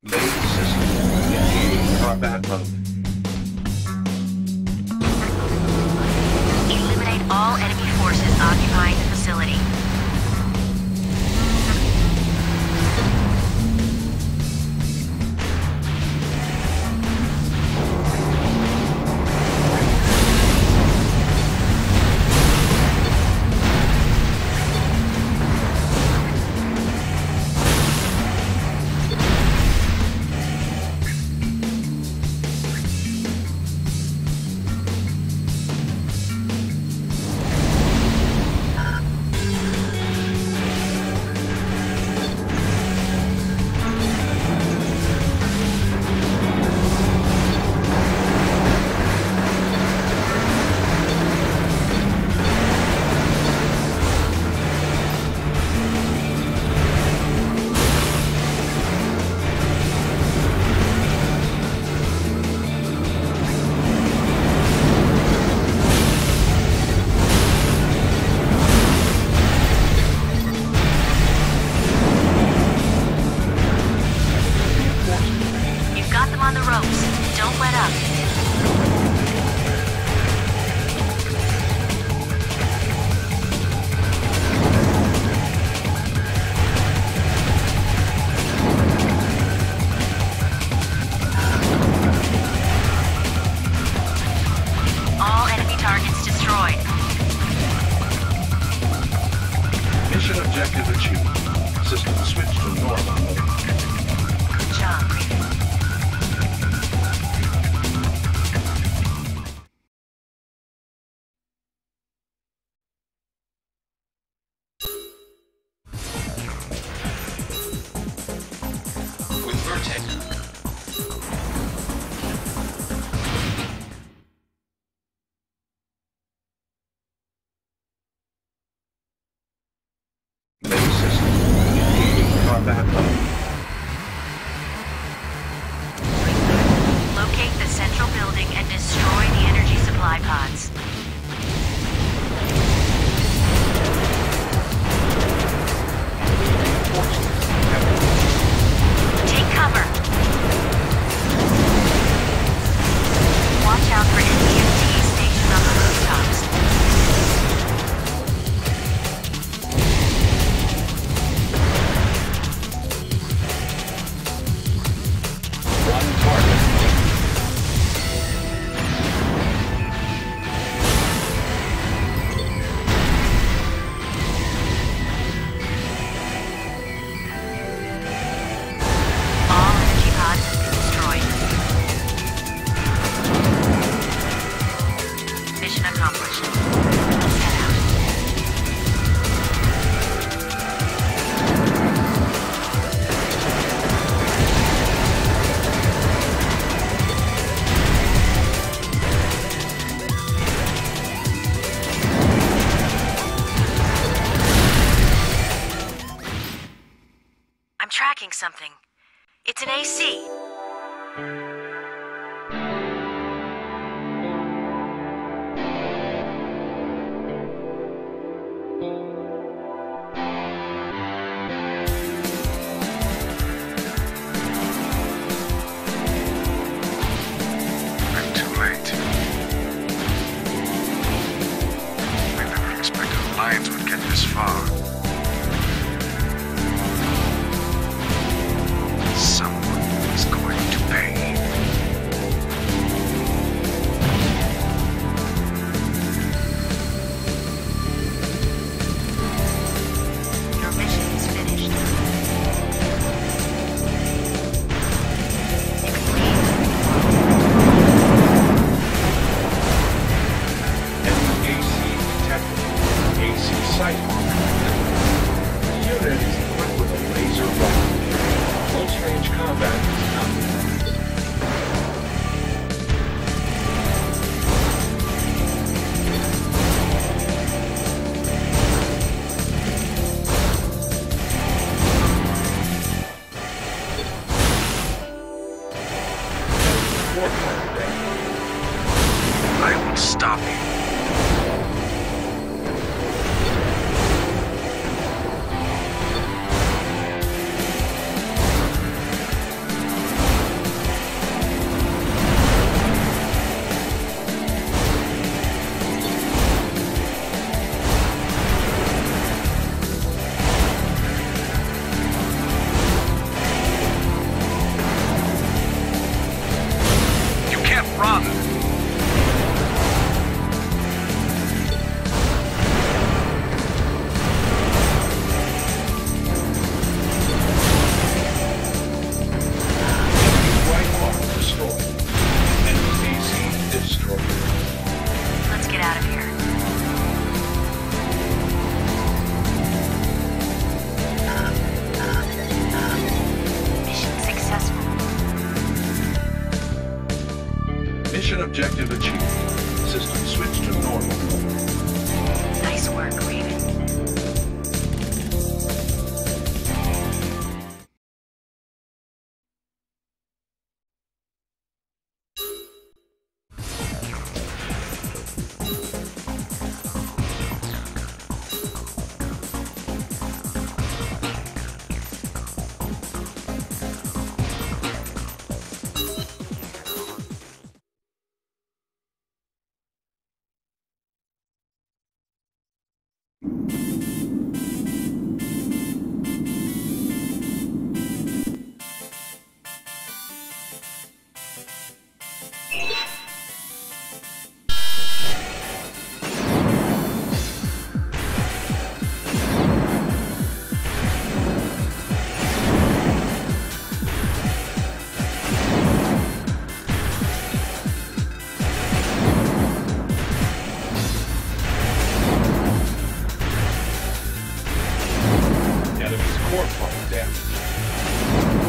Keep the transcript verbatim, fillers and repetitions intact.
Main system engaging combat mode. Eliminate all enemy forces occupying the facility. On the ropes. Don't let up. All enemy targets destroyed. Mission objective achieved. System switched to normal mode. Good job. Main system engaging combat mode. Locate the central building and destroy the energy supply pods. Take cover. Watch out for N P M Ts stationed on the rooftops. One target. All energy pods have been destroyed. Mission accomplished. Let's head out. I'm tracking something. It's an A C. I'm too late. I never expected Alliance would get this far. Someone is going to pay. Your mission is finished. You can leave. Enemy A C detected. A C sight marker. The unit is equipped with a laser rifle. Close-range combat is coming. I will stop you. Objective achieved. System switched to normal mode. Nice work, Raven. Enemy's core part damaged.